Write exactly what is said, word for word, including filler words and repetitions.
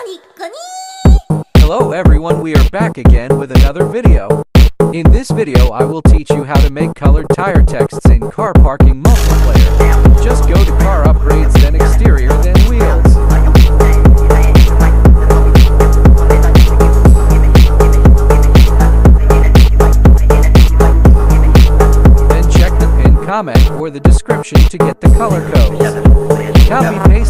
Nikoniks! Hello everyone, we are back again with another video. In this video I will teach you how to make colored tire texts in car parking multiplayer. Just go to car upgrades, then exterior, then wheels. Then check the pinned comment or the description to get the color codes. Copy paste